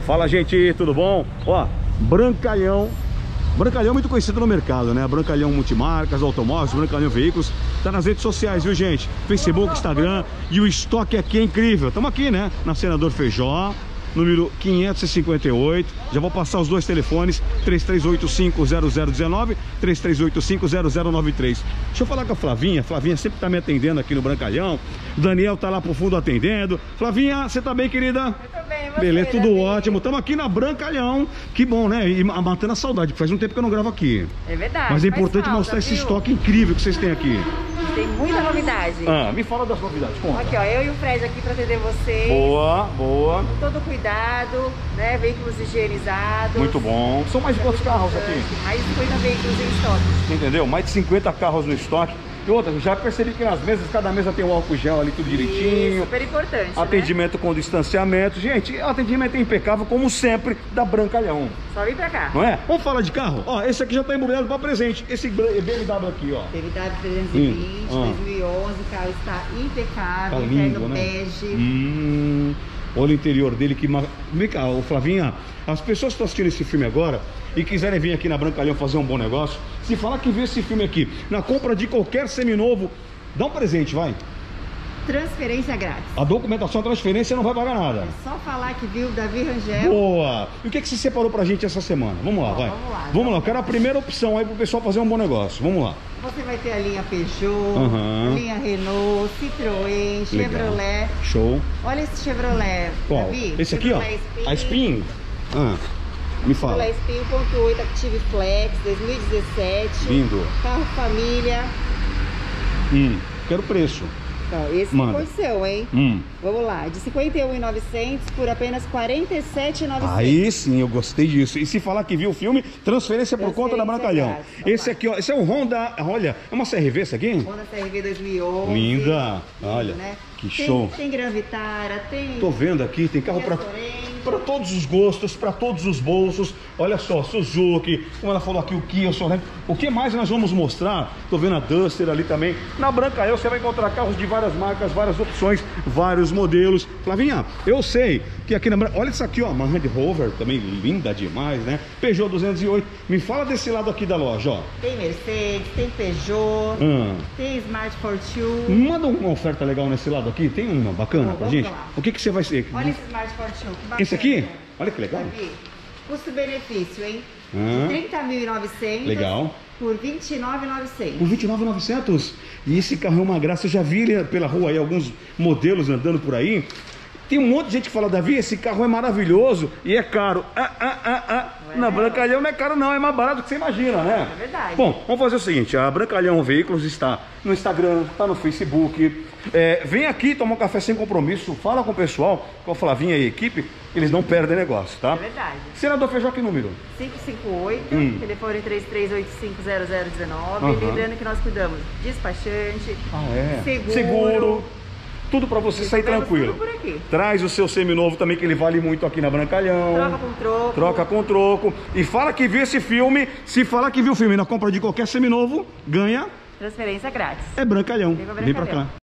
Fala, gente, tudo bom? Ó, Brancalhão. Brancalhão é muito conhecido no mercado, né? Brancalhão Multimarcas, Automóveis, Brancalhão Veículos. Tá nas redes sociais, viu, gente? Facebook, Instagram. E o estoque aqui é incrível. Estamos aqui, né? Na Senador Feijó, número 558. Já vou passar os dois telefones: 3385-0019, 3385-0093. Deixa eu falar com a Flavinha. Flavinha sempre tá me atendendo aqui no Brancalhão. Daniel tá lá pro fundo atendendo. Flavinha, você tá bem, querida? Eu tô bem, você, beleza, tudo Davi? ótimo. Estamos aqui na Brancalhão. Que bom, né? E matando a saudade, porque faz um tempo que eu não gravo aqui. É verdade. Mas é importante falta, mostrar esse viu? estoque incrível que vocês têm aqui. Tem muita novidade. Me fala das novidades, conta. Aqui, ó, eu e o Fred aqui pra atender vocês. Boa, boa. Com todo cuidado, né? Veículos higienizados. Muito bom. São mais de quantos carros aqui? Mais de 50 veículos em estoque. Entendeu? Mais de 50 carros no estoque. E outra, já percebi que nas mesas, cada mesa tem um álcool gel ali, tudo direitinho. Super importante, atendimento, né? Com distanciamento. Gente, o atendimento é impecável, como sempre, da Brancalhão. Só vir pra cá. Não é? Vamos falar de carro? Ó, esse aqui já tá imobiliado para presente. Esse BMW aqui, ó. BMW 320, 2011, o carro está impecável, Tá lindo, no né? bege. Olha o interior dele, que... Vem cá, ô Flavinha, as pessoas que estão assistindo esse filme agora e quiserem vir aqui na Brancalhão fazer um bom negócio, se falar que viu esse filme aqui, na compra de qualquer seminovo, dá um presente, vai. Transferência grátis. A documentação, a transferência não vai pagar nada. É só falar que viu o Davi Rangel. Boa! E o que você separou pra gente essa semana? Vamos lá, vai. Vamos lá, eu quero a primeira opção aí pro pessoal fazer um bom negócio. Vamos lá. Você vai ter a linha Peugeot, linha Renault, Citroën, Chevrolet. Show. Olha esse Chevrolet, Qual? Davi. Esse aqui, Chevrolet ó. Spin. A Spin. Me fala. Chevrolet Spin 1.8 Active Flex, 2017. Lindo. Carro família. Quero preço. Então, esse Manda. foi seu, hein? Vamos lá, de 51.900 por apenas 47.900. Aí sim, eu gostei disso. E se falar que viu o filme, transferência por conta da Brancalhão. Esse aqui, ó, esse é um Honda, olha, é uma CRV esse aqui? Honda CRV 2011. Linda, olha, né? que show. Tem Gran Vitara, tem... Tô vendo aqui, tem carro para todos os gostos, para todos os bolsos. Olha só, Suzuki, como ela falou aqui, o Kia, o Sorrento. O que mais nós vamos mostrar? Tô vendo a Duster ali também. Na Brancalhão você vai encontrar carros de várias marcas, várias opções, vários modelos. Flavinha, eu sei que aqui na Brancalhão... Olha isso aqui, ó, uma Land Rover também, linda demais, né? Peugeot 208. Me fala desse lado aqui da loja, ó. Tem Mercedes, tem Peugeot, tem Smart Fortune. Manda uma oferta legal nesse lado aqui. Tem uma bacana pra gente? Lá. O que você vai ser? Olha esse Smart Fortune, que bacana. Esse aqui? Olha que legal. Davi, custo-benefício, hein? 30.900. Legal. Por 29.900. Por 29.900? E esse carro é uma graça. Eu já vi ele pela rua aí, alguns modelos andando por aí. Tem um monte de gente que fala: Davi, esse carro é maravilhoso e é caro. Na Brancalhão não é caro não, é mais barato do que você imagina, né? É verdade. Bom, vamos fazer o seguinte: a Brancalhão Veículos está no Instagram, está no Facebook. Vem aqui tomar um café sem compromisso, fala com o pessoal, com a Flavinha e a equipe, eles não perdem negócio, tá? É verdade. Senador Feijó, que número? 558, telefone 33850019. Lembrando que nós cuidamos de despachante, seguro. Tudo pra você sair tranquilo. Tudo por aqui. Traz o seu seminovo também, que ele vale muito aqui na Brancalhão. Troca com troco. Troca com troco. E fala que viu esse filme. Se falar que viu o filme na compra de qualquer seminovo, ganha. Transferência grátis. É Brancalhão. Vem Vem pra cá.